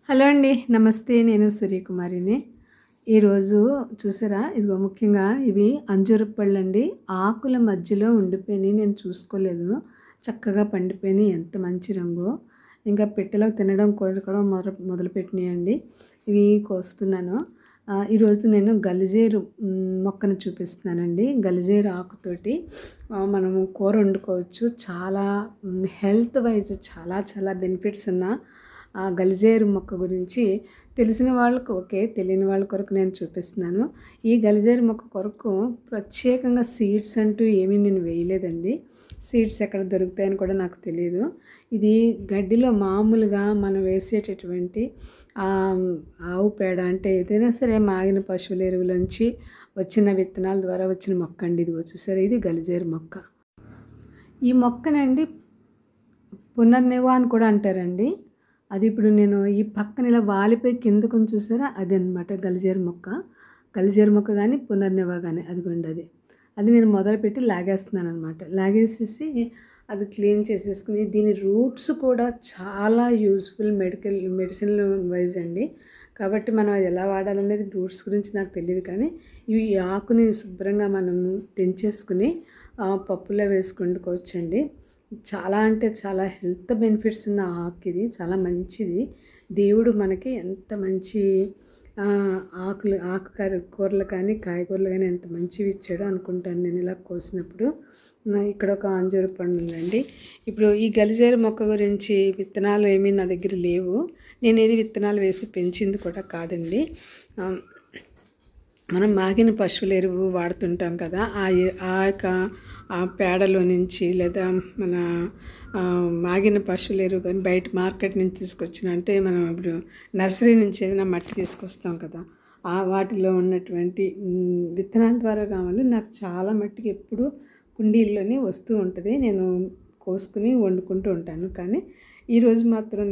Hello అండి. నమస్తే. నేను సూర్యకుమారిని. ఈరోజు చూసారా? ఇదిగో ముఖ్యంగా ఇవి అంజూరపు పళ్ళండి. ఆకుల మధ్యలో ఉండిపోయినాయి. నేను చూసుకోలేదు. చక్కగా పండిపోయినాయి. ఎంత మంచి రంగో. ఇంకా పిట్టలకు తినడం, కొరకడం మొదలుపెట్టినాయండి. ఇవి కోస్తున్నాను. ఈరోజు నేను గలిజేరు మొక్కను చూపిస్తున్నానండి. గలిజేరు ఆకుతోటి మనము కూర వండుకోవచ్చు. చాలా హెల్త్ వైజ్ చాలా చాలా బెనిఫిట్స్ ఉన్న గలిజేరు మొక్క గురించి తెలిసిన వాళ్ళకు ఓకే, తెలియని వాళ్ళ కొరకు నేను చూపిస్తున్నాను. ఈ గలిజేరు మొక్క కొరకు ప్రత్యేకంగా సీడ్స్ అంటూ ఏమీ నేను వేయలేదండి. సీడ్స్ ఎక్కడ దొరుకుతాయని కూడా నాకు తెలియదు. ఇది గడ్డిలో మామూలుగా మనం వేసేటటువంటి ఆవు పేడ, అంటే ఏదైనా సరే మాగిన పశువుల ఎరువులోంచి వచ్చిన విత్తనాల ద్వారా వచ్చిన మొక్క అండి. ఇదిగో చూసారా, ఇది గలిజేరు మొక్క. ఈ మొక్కనండి పునర్నివ అని కూడా అంటారండి. అది ఇప్పుడు నేను ఈ పక్కన ఇలా వాలిపోయి కిందకు చూసారా, అది అనమాట గలిజేరు మొక్క. గలిజేరు మొక్క కానీ పునర్నివ కానీ అదిగోండి అది నేను మొదలుపెట్టి లాగేస్తున్నాను అనమాట. లాగేసేసి అది క్లీన్ చేసేసుకుని, దీని రూట్స్ కూడా చాలా యూస్ఫుల్ మెడిసిన్ వైజ్ అండి. కాబట్టి మనం అది ఎలా వాడాలనేది రూట్స్ గురించి నాకు తెలియదు, కానీ ఈ ఆకుని శుభ్రంగా మనము తెంచేసుకుని పప్పులో వేసుకు వండుకోవచ్చండి. చాలా అంటే చాలా హెల్త్ బెనిఫిట్స్ ఉన్న ఆకు ఇది. చాలా మంచిది. దేవుడు మనకి ఎంత మంచి కూరలు కానీ కాయగూరలు కానీ ఎంత మంచివి ఇచ్చాడో అనుకుంటాను నేను ఇలా కోసినప్పుడు. ఇక్కడ ఒక అంజూరు పండు ఉందండి. ఇప్పుడు ఈ గలిజేరు మొక్క గురించి విత్తనాలు ఏమీ నా దగ్గర లేవు. నేను ఏది విత్తనాలు వేసి పెంచింది కూడా కాదండి. మనం మాగిన పశువుల ఎరువు వాడుతుంటాం కదా, ఆ పేడలో నుంచి లేదా మన మాగిన పశువుల ఎరువు కానీ బయట మార్కెట్ నుంచి తీసుకొచ్చిన, అంటే మనం ఇప్పుడు నర్సరీ నుంచి ఏదైనా మట్టి తీసుకొస్తాం కదా, వాటిలో ఉన్నటువంటి విత్తనాల ద్వారా కావాలి నాకు చాలా మట్టికి ఎప్పుడు కుండీల్లోనే వస్తూ ఉంటుంది. నేను కోసుకుని వండుకుంటూ ఉంటాను. కానీ ఈరోజు మాత్రం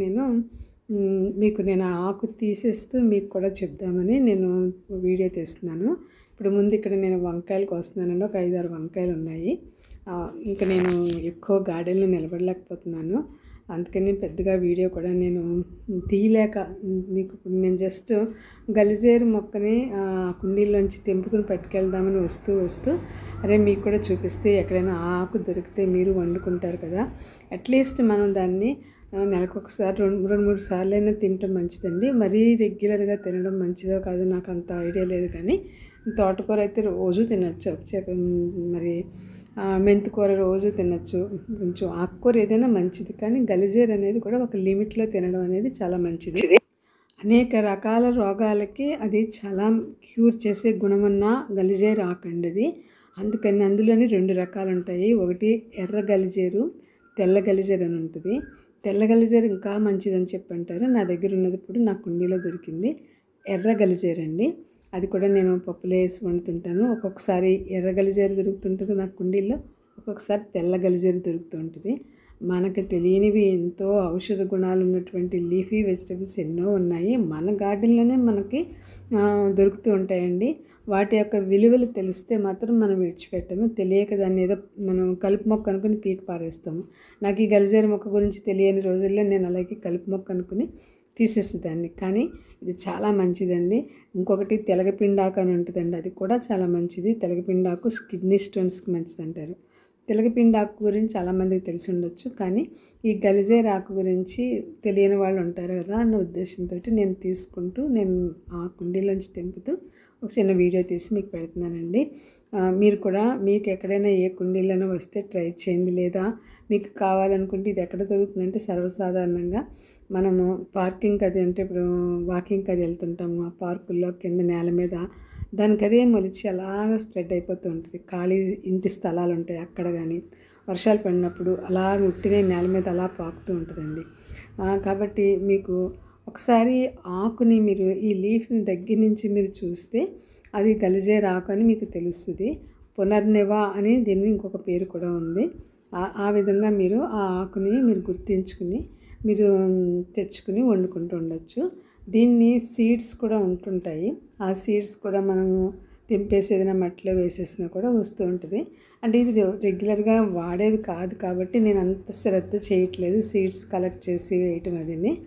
మీకు నేను ఆకు తీసేస్తూ మీకు కూడా చెప్దామని నేను వీడియో తీస్తున్నాను. ఇప్పుడు ముందు ఇక్కడ నేను వంకాయలు కోస్తున్నానండి. ఒక 5-6 వంకాయలు ఉన్నాయి. ఇంకా నేను ఎక్కువ గార్డెన్లో నిలబడలేకపోతున్నాను. అందుకని పెద్దగా వీడియో కూడా నేను తీయలేక మీకు నేను జస్ట్ గలిజేరు మొక్కని కుండీల్లోంచి తెంపుకుని పట్టుకెళ్దామని వస్తూ అరే మీకు కూడా చూపిస్తే ఎక్కడైనా ఆకు దొరికితే మీరు వండుకుంటారు కదా, అట్లీస్ట్ మనం దాన్ని నెలకొకసారి 2-3 సార్లు అయినా తినటం మంచిదండి. మరీ రెగ్యులర్గా తినడం మంచిదో కాదో నాకు అంత ఐడియా లేదు, కానీ తోటకూర అయితే రోజు తినచ్చు. మరి మెంతికూర రోజు తినచ్చు. కొంచెం ఆకుకూర ఏదైనా మంచిది, కానీ గలిజేరు అనేది కూడా ఒక లిమిట్లో తినడం అనేది చాలా మంచిది. అనేక రకాల రోగాలకి అది చాలా క్యూర్ చేసే గుణమున్న గలిజేరు ఆకండి అది. అందుకని అందులోని 2 రకాలు ఉంటాయి. ఒకటి ఎర్ర గలిజేరు, తెల్ల గలిజేరు అని ఉంటుంది. తెల్ల గలిజేరు ఇంకా మంచిదని చెప్పంటారు. నా దగ్గర ఉన్నది ఇప్పుడు నా కుండీలో దొరికింది ఎర్ర గలిజేరు అండి. అది కూడా నేను పప్పులో వేసి వండుతుంటాను. ఒక్కొక్కసారి ఎర్ర గలిజేరు దొరుకుతుంటుంది నా కుండీల్లో, ఒక్కొక్కసారి తెల్ల గలిజేరు దొరుకుతూ ఉంటుంది. మనకు తెలియనివి ఎంతో ఔషధ గుణాలు ఉన్నటువంటి లీఫీ వెజిటబుల్స్ ఎన్నో ఉన్నాయి. మన గార్డెన్లోనే మనకి దొరుకుతూ ఉంటాయండి. వాటి యొక్క విలువలు తెలిస్తే మాత్రం మనం విడిచిపెట్టము. తెలియక దాన్ని ఏదో మనం కలుపు మొక్క అనుకుని పీకి పారేస్తాము. నాకు ఈ గలిజేరు మొక్క గురించి తెలియని రోజుల్లో నేను అలాగే కలుపు మొక్క అనుకుని తీసేసేదాన్ని. కానీ ఇది చాలా మంచిదండి. ఇంకొకటి తెలగపిండాకు అని ఉంటుందండి, అది కూడా చాలా మంచిది. తెలగపిండాకు కిడ్నీ స్టోన్స్కి మంచిది అంటారు. తెలగపిండాకు గురించి చాలామందికి తెలిసి ఉండొచ్చు, కానీ ఈ గలిజేరు ఆకు గురించి తెలియని వాళ్ళు ఉంటారు కదా అన్న ఉద్దేశంతో నేను ఆ కుండీలోంచి తెంపుతూ ఒక చిన్న వీడియో తీసి మీకు పెడుతున్నానండి. మీరు కూడా మీకు ఎక్కడైనా ఏ కుండీలోనో వస్తే ట్రై చేయండి. లేదా మీకు కావాలనుకుంటే ఇది ఎక్కడ దొరుకుతుందంటే సర్వసాధారణంగా మనము పార్కింగ్ అది, అంటే ఇప్పుడు వాకింగ్కి అది వెళ్తుంటాము, ఆ పార్కుల్లో కింద నేల మీద దానికి అదే మొలిచి అలాగ స్ప్రెడ్ అయిపోతూ ఉంటుంది. ఖాళీ ఇంటి స్థలాలు ఉంటాయి అక్కడ, కానీ వర్షాలు పడినప్పుడు అలా ఉట్టినే నేల మీద అలా పాకుతూ ఉంటుందండి. కాబట్టి మీకు ఒకసారి ఆకుని మీరు ఈ లీఫ్ని దగ్గర నుంచి మీరు చూస్తే అది గలిజేరు ఆకు అని మీకు తెలుస్తుంది. పునర్నివ అని దీన్ని ఇంకొక పేరు కూడా ఉంది. ఆ విధంగా మీరు ఆ ఆకుని మీరు గుర్తించుకుని మీరు తెచ్చుకుని వండుకుంటూ ఉండొచ్చు. దీన్ని సీడ్స్ కూడా ఉంటుంటాయి. ఆ సీడ్స్ కూడా మనము తెంపేసి ఏదైనా మట్టిలో వేసేసినా కూడా వస్తూ ఉంటుంది. అంటే ఇది రెగ్యులర్గా వాడేది కాదు కాబట్టి నేను అంత శ్రద్ధ చేయట్లేదు సీడ్స్ కలెక్ట్ చేసి వేయటం అదిని.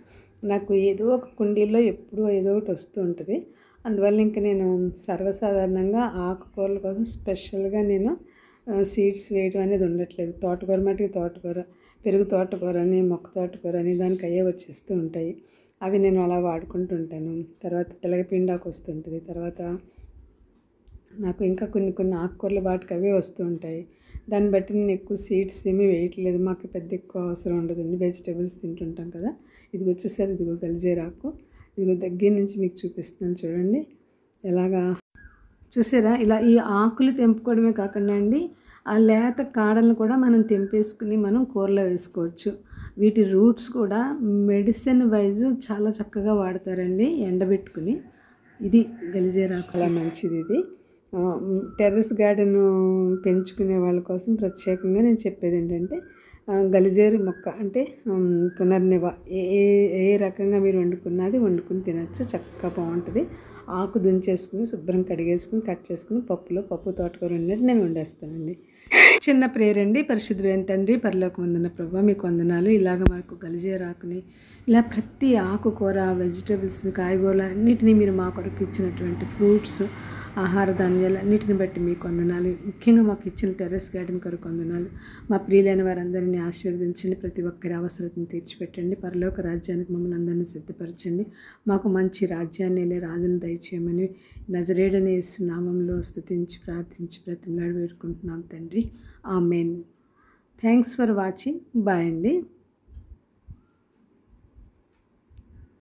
నాకు ఏదో ఒక కుండీలో ఎప్పుడూ ఏదో ఒకటి వస్తూ ఉంటుంది. అందువల్ల ఇంక నేను సర్వసాధారణంగా ఆకుకూరల కోసం స్పెషల్గా నేను సీడ్స్ వేయడం అనేది ఉండట్లేదు. తోటకూర మటుకు తోటకూర, పెరుగు తోటకూర అని, మొక్క తోటకూర అని దానికి అయ్యే వచ్చేస్తూ ఉంటాయి. అవి నేను అలా వాడుకుంటూ ఉంటాను. తర్వాత తెలగపిండాకు వస్తుంటుంది. తర్వాత నాకు ఇంకా కొన్ని ఆకుకూరలు వాటికి అవే వస్తూ ఉంటాయి. దాన్ని బట్టి నేను ఎక్కువ సీడ్స్ ఏమీ వేయట్లేదు. మాకు పెద్ద ఎక్కువ అవసరం ఉండదండి. వెజిటేబుల్స్ తింటుంటాం కదా. ఇదిగో చూసారు, ఇదిగో గలిజేరాకు, ఇదిగో దగ్గర నుంచి మీకు చూపిస్తున్నాను చూడండి ఎలాగా. చూసారా, ఇలా ఈ ఆకులు తెంపుకోవడమే కాకుండా అండి, ఆ లేత కాడలను కూడా మనం తెంపేసుకుని మనం కూరలో వేసుకోవచ్చు. వీటి రూట్స్ కూడా మెడిసిన్ వైజ్ చాలా చక్కగా వాడతారండి ఎండబెట్టుకుని. ఇది గలిజేరాకు చాలా మంచిది. ఇది టెర్రస్ గార్డెన్ పెంచుకునే వాళ్ళ కోసం ప్రత్యేకంగా నేను చెప్పేది ఏంటంటే, గలిజేరు మొక్క అంటే పునర్నివ ఏ రకంగా మీరు వండుకుని తినచ్చు. చక్కగా బాగుంటుంది. ఆకు దుంచేసుకుని శుభ్రం కడిగేసుకుని కట్ చేసుకుని పప్పు తోటకూర వండినట్టు నేను వండేస్తానండి. చిన్న ప్రేయర్ అండి. పరిశుద్ధుడైన తండ్రి, పరలోకమందున్న ప్రభువా, మీకు వందనాలు. ఇలాగ మనకు గలిజేరాకుని ఇలా ప్రతి ఆకుకూర, వెజిటేబుల్స్, కాయగూరలు అన్నిటినీ మీరు మా కొరకు ఇచ్చినటువంటి ఫ్రూట్స్, ఆహార ధాన్యాలు అన్నిటిని బట్టి మీకు వందనాలు. ముఖ్యంగా మాకు ఇచ్చిన టెర్రస్ గార్డెన్ కొరకు వందనాలు. మా ప్రియులైన వారందరినీ ఆశీర్వదించండి. ప్రతి ఒక్కరి అవసరతను తీర్చిపెట్టండి. పరలోక రాజ్యానికి మమ్మల్ని అందరినీ సిద్ధపరచండి. మాకు మంచి రాజ్యాన్ని వెళ్ళే రాజును దయచేయమని నజరేయుడైన యేసు నామంలో స్తుతించి ప్రార్థించి బ్రతిమలాడి వేడుకుంటున్నాం తండ్రి. Amen. Thanks for watching. Bye అండి.